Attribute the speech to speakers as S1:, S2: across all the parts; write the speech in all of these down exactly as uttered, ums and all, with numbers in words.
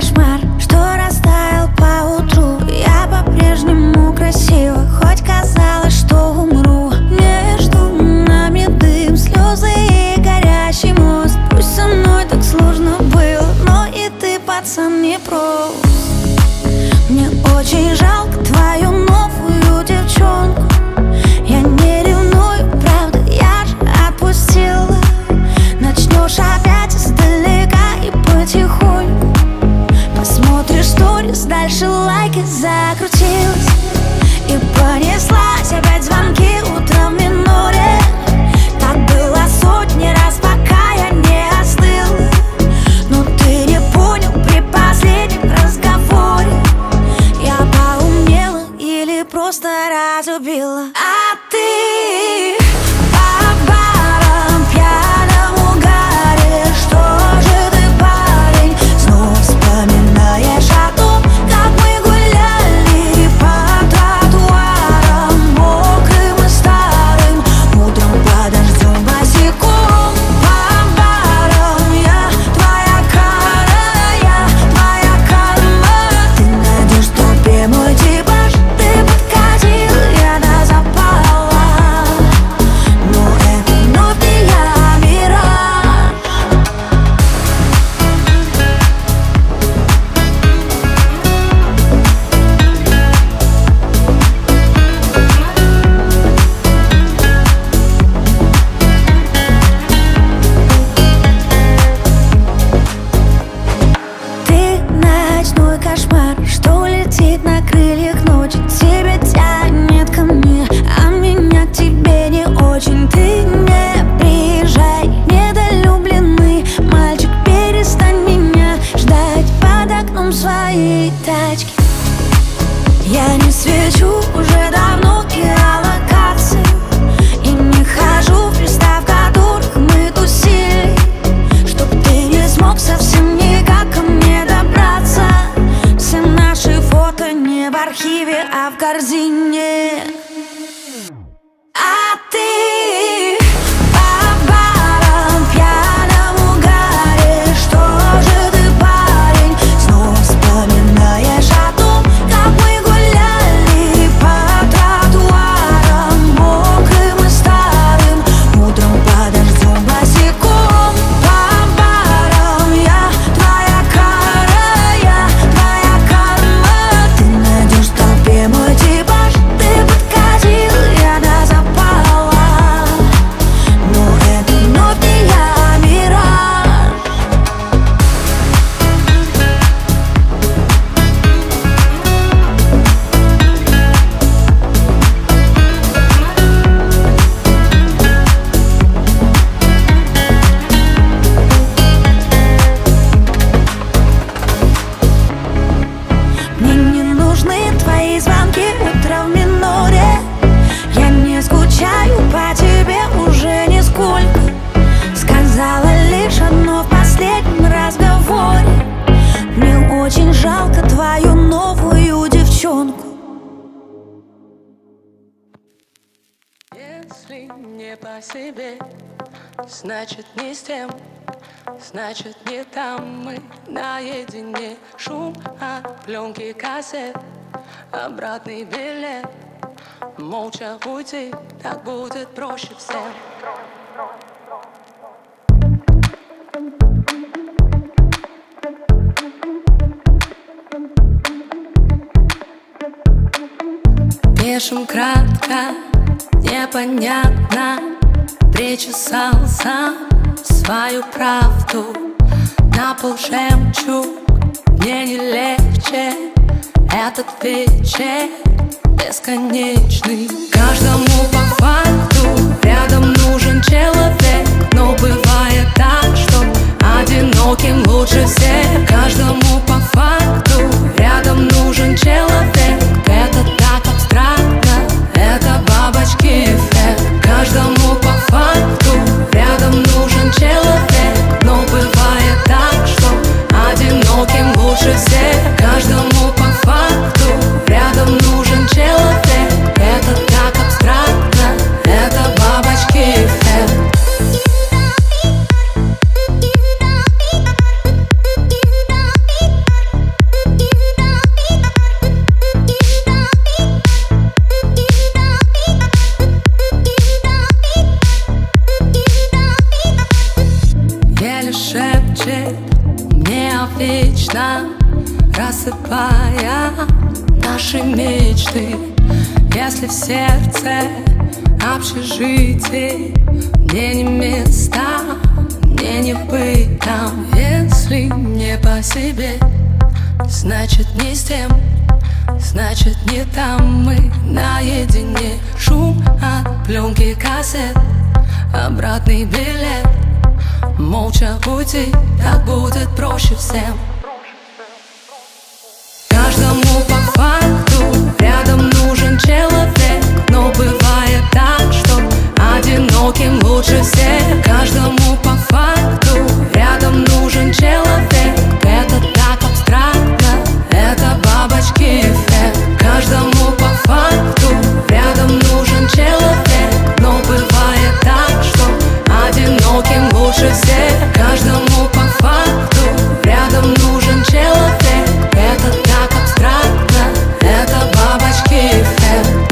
S1: кошмар, что растаял поутру. Я по-прежнему красива, хоть казалось, что умру. Между нами дым, слезы и горящий мост. Пусть со мной так сложно было, но и ты, пацан, не прост. Мне очень жалко твою новую девчонку. Я не ревную, правда, я же отпустила. Начнешь опять издалека и потихоньку. Посмотришь сторис, дальше лайки, закрутилась и понеслась опять звонки утром в миноре. Так было сотни раз, пока я не остыла. Но ты не понял при последнем разговоре. Я поумнела или просто разлюбила. А ты по барам пьяном угаре. Что же ты, парень, снова вспоминаешь о том, как мы гуляли по тротуарам мокрым и старым, утром подождем босиком. По барам я твоя кара, я твоя карма. Ты найдешь в толпе мой типаж. Ты подкатил, я до запала, но это вновь не я, мираж. Ты ночной кошмар, что летит на крыльях ночи. Тебя тянет ко мне, а меня к тебе не очень. Ты не приезжай, недолюбленный мальчик, перестань меня ждать под окном своей тачки. Я не свечу уже давно геолокацию и не хожу в места, в которых мы тусили, чтоб ты не смог совсем никак ко мне добраться. Все наши фото не в архиве, а в корзине. А ты по барам пьяном угаре. Что же ты, парень, снова вспоминаешь о том, как мы гуляли по тротуарам мокрым и старым, утром подождем босиком. По барам я твоя кара, я твоя карма. Ты найдешь в толпе мой типаж. Ты подкатил, я до запала, но это вновь не я, мираж. Мне не нужны твои звонки утром в миноре. Я не скучаю по тебе уже нисколько. Сказала лишь одно в последнем разговоре. Мне очень жалко твою новую девчонку.
S2: Если не по себе, значит не с тем, значит не там мы наедине. Шум от пленки кассет, обратный билет. Молча уйти, так будет проще всем. Пишем кратко, непонятно. Причесал сам свою правду. На пол жемчуг, мне не легче. Этот вечер бесконечный. Каждому по факту рядом нужен человек. Но бывает так, что одиноким лучше всех. Каждому по факту рядом нужен человек. Это так абстрактно, это бабочки эффект. Каждому по факту рядом нужен человек. Но бывает так, что одиноким лучше всех. Каждому по факту рядом нужен человек. Это так абстрактно, это бабочки эффект. вечно, рассыпая наши мечты. Если в сердце общежитие, мне не места, мне не быть там. Если не по себе, значит не с тем, значит не там. Мы наедине, шум от пленки кассет, обратный билет. Молча уйти, так будет проще всем. Каждому по факту рядом нужен человек, но бывает так, что одиноким лучше всех. Каждому по факту рядом нужен человек. Это так абстрактно, это бабочки эффект. Каждому по факту рядом нужен человек, но бывает так, что одиноким лучше всех. Каждому по факту рядом нужен человек. Это так абстрактно, это бабочки эффект.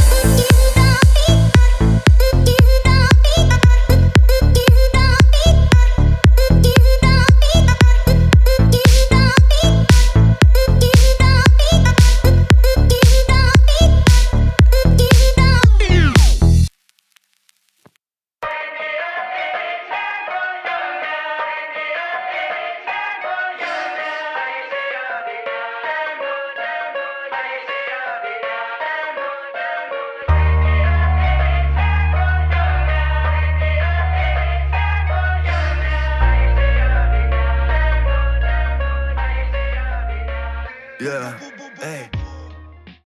S3: Yeah.